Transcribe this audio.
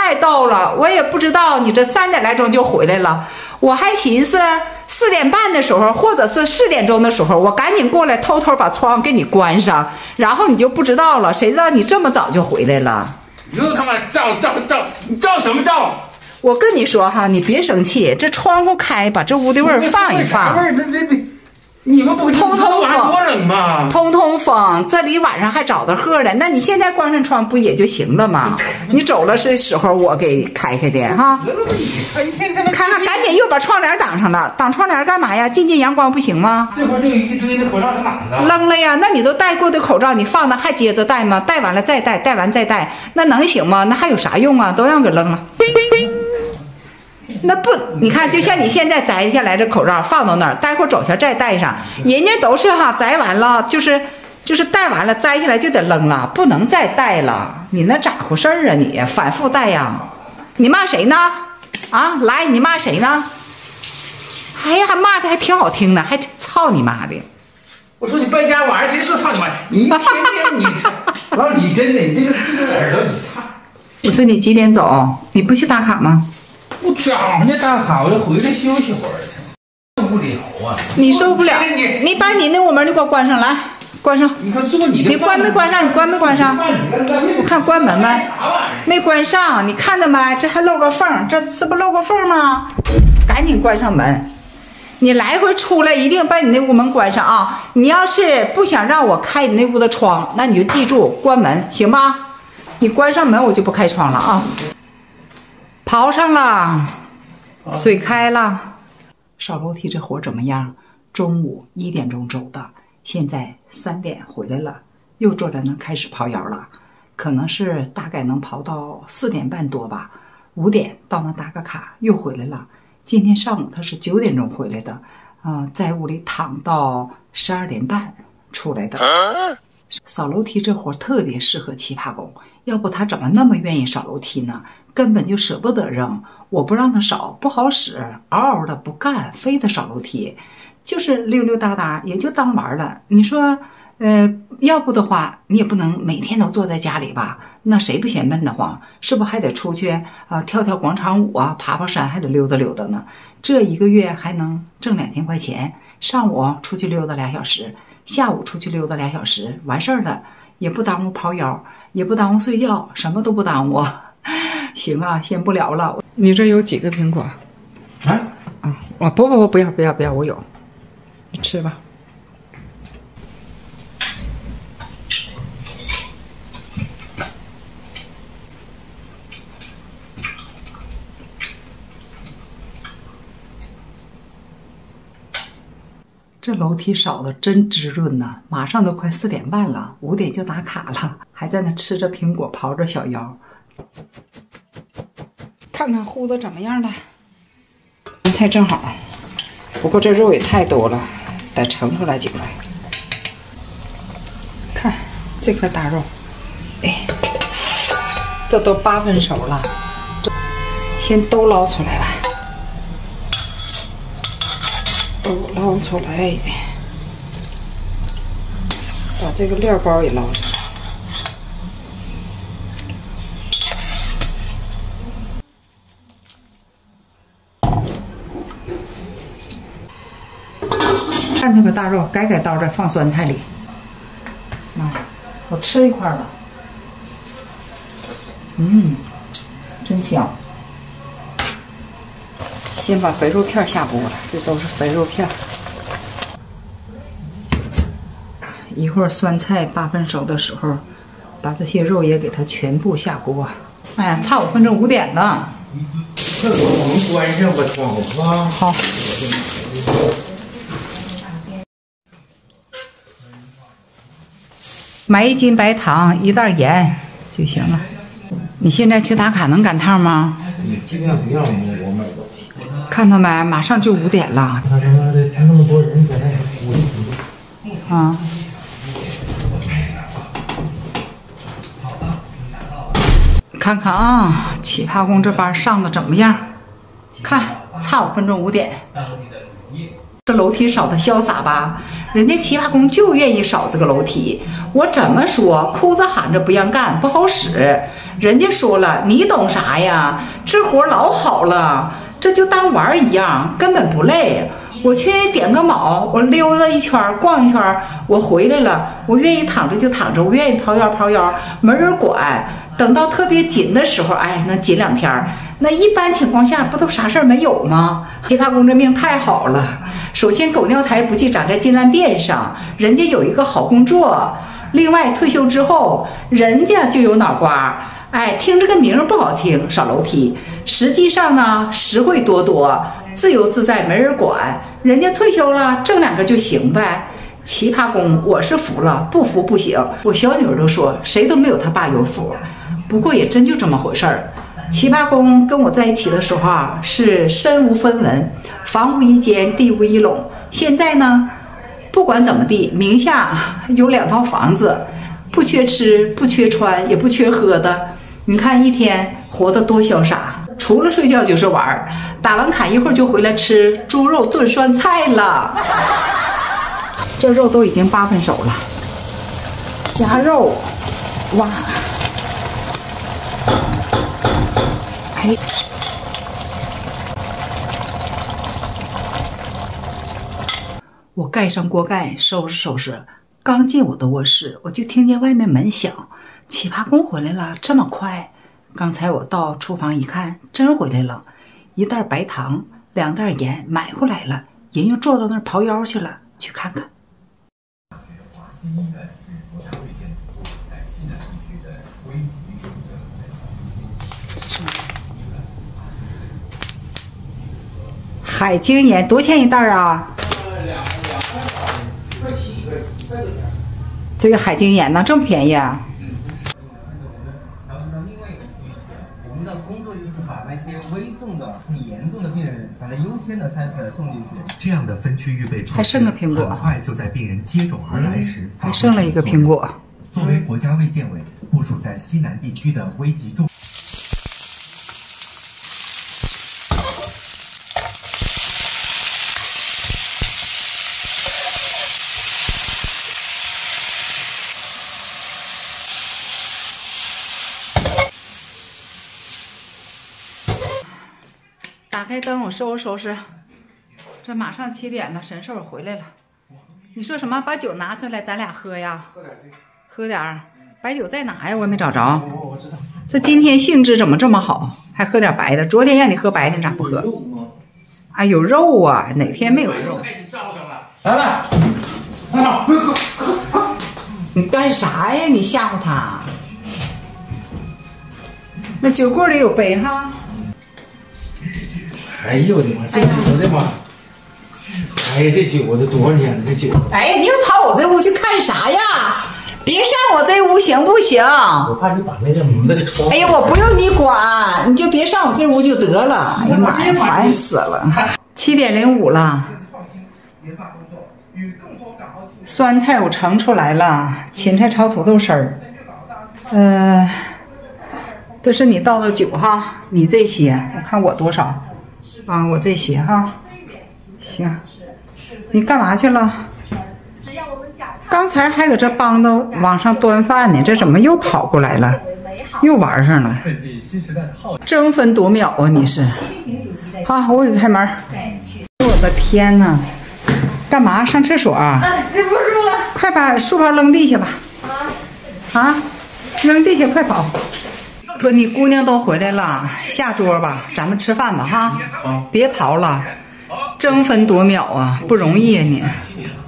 太逗了，我也不知道你这3点来钟就回来了，我还寻思4点半的时候，或者是4点钟的时候，我赶紧过来偷偷把窗给你关上，然后你就不知道了。谁知道你这么早就回来了？ 又他妈你照什么照？ 我跟你说哈，你别生气，这窗户开，把这屋的味儿放一放。 味儿？你们不通风晚上多冷吗？ 通风，这里晚上还找着喝呢。那你现在关上窗不也就行了吗？你走了是时候我给开开的哈。看看，赶紧又把窗帘挡上了。挡窗帘干嘛呀？进阳光不行吗？ 这会儿这一堆的口罩是哪的？ 扔了呀。那你都戴过的口罩，你放那还接着戴吗？戴完了再戴，戴完再戴，那能行吗？那还有啥用啊？都让给扔了。那不，你看，就像你现在摘下来这口罩放到那儿，待会儿走下再戴上。人家都是哈，摘完了就是戴完了摘下来就得扔了，不能再戴了。你那咋回事啊？你反复戴呀？你骂谁呢？啊，来，你骂谁呢？哎呀，还骂的还挺好听呢，还操你妈的！ 我说你败家玩意儿，谁说操你妈？你一天天你，老李真的，你这个耳朵你操！ 我说你几点走？你不去打卡吗？ 不早呢打卡，我就回来休息会儿去。受不了啊！ 你受不了，你把你那屋门你给我关上来，关上。 你看做你的， 你关没关上？你关没关上？我看关门没？没关上，你看到没？这还漏个缝，这不漏个缝吗？赶紧关上门。你来回出来一定把你那屋门关上啊！你要是不想让我开你那屋的窗，那你就记住关门，行吧？你关上门，我就不开窗了啊！刨上了，水开了。扫楼梯这活怎么样？中午1点钟走的，现在3点回来了，又坐在那开始刨窑了。可能是大概能刨到4点半多吧。5点到那打个卡，又回来了。今天上午他是9点钟回来的，在屋里躺到12点半出来的。扫楼梯这活特别适合奇葩工，要不他怎么那么愿意扫楼梯呢？根本就舍不得扔。我不让他扫不好使，嗷嗷的不干，非得扫楼梯，就是溜溜达达也就当玩了。你说要不的话你也不能每天都坐在家里吧，那谁不嫌闷得慌？是不是还得出去跳跳广场舞啊，爬爬山，还得溜达溜达呢？这1个月还能挣2000块钱，上午出去溜达2小时，下午出去溜达2小时，完事儿了，也不耽误刨腰，也不耽误睡觉，什么都不耽误。行啊，先不聊了。你这有几个苹果？我不要，我有，你吃吧。这楼梯扫的真滋润呐！马上都快4点半了，5点就打卡了，还在那吃着苹果，刨着小腰。看看烀的怎么样了？菜正好，不过这肉也太多了，得盛出来几块。看这块大肉，哎，这都8分熟了，先都捞出来吧。都捞出来，把这个料包也捞出来。看这个大肉，改刀再放酸菜里。我吃一块吧。真香。先把肥肉片下锅了，这都是肥肉片。一会儿酸菜8分熟的时候，把这些肉也给它全部下锅。哎呀，差5分钟5点了。 这我们关上吧窗户啊。 好。买1斤白糖，1袋盐就行了。你现在去打卡能赶趟吗？ 你尽量不让我买东西。 看到没？马上就5点了。 他他妈的，他那么多人在那屋里啊。看看啊，奇葩工这班上的怎么样？看，差5分钟5点。这楼梯扫的潇洒吧？人家奇葩工就愿意扫这个楼梯。我怎么说？哭着喊着不让干，不好使。 人家说了，你懂啥呀？这活老好了，这就当玩一样，根本不累。我去点个卯，我溜达一圈，逛一圈，我回来了。我愿意躺着就躺着，我愿意刨腰，没人管。等到特别紧的时候，哎，那紧2天。那一般情况下不都啥事儿没有吗？奇葩公这命太好了。首先，狗尿苔不忌长在金兰殿上，人家有一个好工作。另外，退休之后，人家就有脑瓜。哎，听这个名儿不好听，少楼梯。实际上呢，实惠多多，自由自在，没人管。人家退休了，挣2个就行呗。奇葩公，我是服了，不服不行。我小女儿都说，谁都没有他爸有福。不过也真就这么回事儿。奇葩公跟我在一起的时候啊，是身无分文，房无一间，地无一垄。现在呢，不管怎么地，名下有2套房子，不缺吃，不缺穿，也不缺喝的。你看一天活得多潇洒，除了睡觉就是玩儿。打完卡一会儿就回来吃猪肉炖酸菜了。这肉都已经8分熟了，加肉，哇！哎，我盖上锅盖，收拾收拾。刚进我的卧室，我就听见外面门响。奇葩公回来了，这么快？刚才我到厨房一看，真回来了，1袋白糖，2袋盐买回来了，人又坐到那儿刨腰去了，去看看。海晶盐多少钱1袋啊？这个海晶盐呢，这么便宜啊？ 我们的工作就是把那些危重的、很严重的病人，把它优先的筛出来送进去。 这样的分区预备措施， 还剩个苹果， 很快就在病人接踵而来时， 还剩了一个苹果。 作为国家卫健委部署在西南地区的危急重。 打开灯，我收拾收拾。这马上7点了，神兽回来了。你说什么？把酒拿出来，咱俩喝呀？喝点儿。白酒在哪呀？我也没找着。 我知道。 这今天兴致怎么这么好？还喝点白的。昨天让你喝白的，你咋不喝？啊，有肉啊！哪天没有肉？ 来了， 你干啥呀？你吓唬他？那酒柜里有杯哈。 哎呦我的妈，这酒的妈！哎呀，这酒都多少年了？这酒。 哎，你又跑我这屋去看啥呀？别上我这屋行不行？ 我怕你把那个窗。 哎呀，我不用你管，你就别上我这屋就得了。哎呀妈呀，烦死了！7点05了。酸菜我盛出来了，芹菜炒土豆丝儿。这是你倒的酒哈，你这些，我看我多少啊？我这些哈，行。你干嘛去了？刚才还搁这帮着往上端饭呢，这怎么又跑过来了？又玩上了，争分夺秒啊！你是。好，我给开门。我的天哪！干嘛？上厕所啊？ 忍不住了。 快把书包扔地下吧。啊！扔地下，快跑！说你姑娘都回来了，下桌吧，咱们吃饭吧哈。别刨了，争分夺秒啊，不容易啊你。